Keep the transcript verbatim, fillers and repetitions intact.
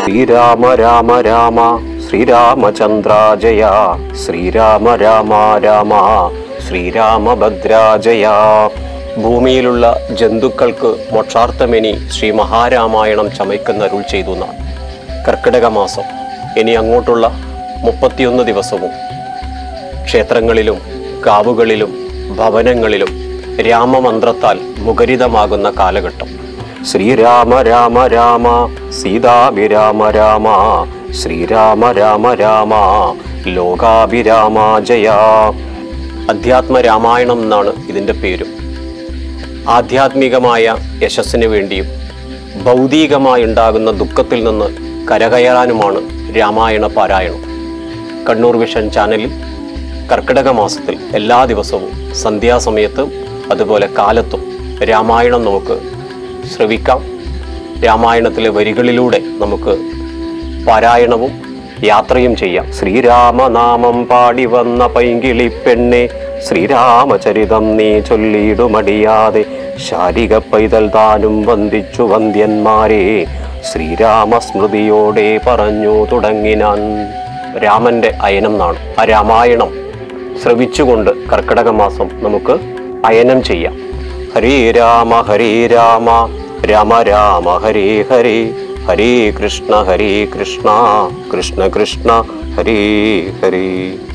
ശ്രീരാമ രാമ രാമ ശ്രീരാമചന്ദ്ര ജയ ശ്രീരാമ രാമ രാമ ശ്രീരാമഭദ്ര ജയ. ഭൂമിയിലുള്ള ജന്തുക്കൾക്ക് മോക്ഷാർത്ഥമെനി ശ്രീ മഹാരാമായണം ചമയ്ക്കുന്ന അരുൾ ചെയ്തു. കർക്കിടക മാസം ഇനി അങ്ങോട്ടുള്ള മുപ്പത്തിയൊന്ന് ദിവസവും ക്ഷേത്രങ്ങളിലും കാവുകളിലും ഭവനങ്ങളിലും രാമമന്ത്രത്താൽ മുഖരിതമാകുന്ന കാലഘട്ടം. ശ്രീരാമ രാമ രാമ സീതാഭിരാമ രാമ ശ്രീരാമ രാമ രാമ ലോകാഭിരാമ ജയ. അധ്യാത്മ രാമായണം എന്നാണ് ഇതിൻ്റെ പേരും. ആധ്യാത്മികമായ യശസ്സിന് വേണ്ടിയും ഭൗതികമായി ഉണ്ടാകുന്ന ദുഃഖത്തിൽ നിന്ന് കരകയറാനുമാണ് രാമായണ പാരായണം. കണ്ണൂർ വിഷൻ ചാനലിൽ കർക്കിടക മാസത്തിൽ എല്ലാ ദിവസവും സന്ധ്യാസമയത്തും അതുപോലെ കാലത്തും രാമായണം നമുക്ക് ശ്രവിക്കാം. രാമായണത്തിലെ വരികളിലൂടെ നമുക്ക് പാരായണവും യാത്രയും ചെയ്യാം. ശ്രീരാമനാമം പാടി വന്ന പൈങ്കിളി പെണ്ണെ ശ്രീരാമചരിതം നീ ചൊല്ലിയിടുമടിയാതെ ശാരിക പൈതൽ താനും വന്ദിച്ചു വന്ദ്യന്മാരെ ശ്രീരാമസ്മൃതിയോടെ പറഞ്ഞു തുടങ്ങിനാൻ. രാമന്റെ അയനം നാണ്. ആ രാമായണം ശ്രവിച്ചുകൊണ്ട് കർക്കിടക മാസം നമുക്ക് അയനം ചെയ്യാം. ഹരേ രാമ ഹരേ രാമ രാമ രാമ ഹരേ ഹരേ ഹരേ കൃഷ്ണ ഹരേ കൃഷ്ണ കൃഷ്ണ കൃഷ്ണ ഹരേ ഹരേ.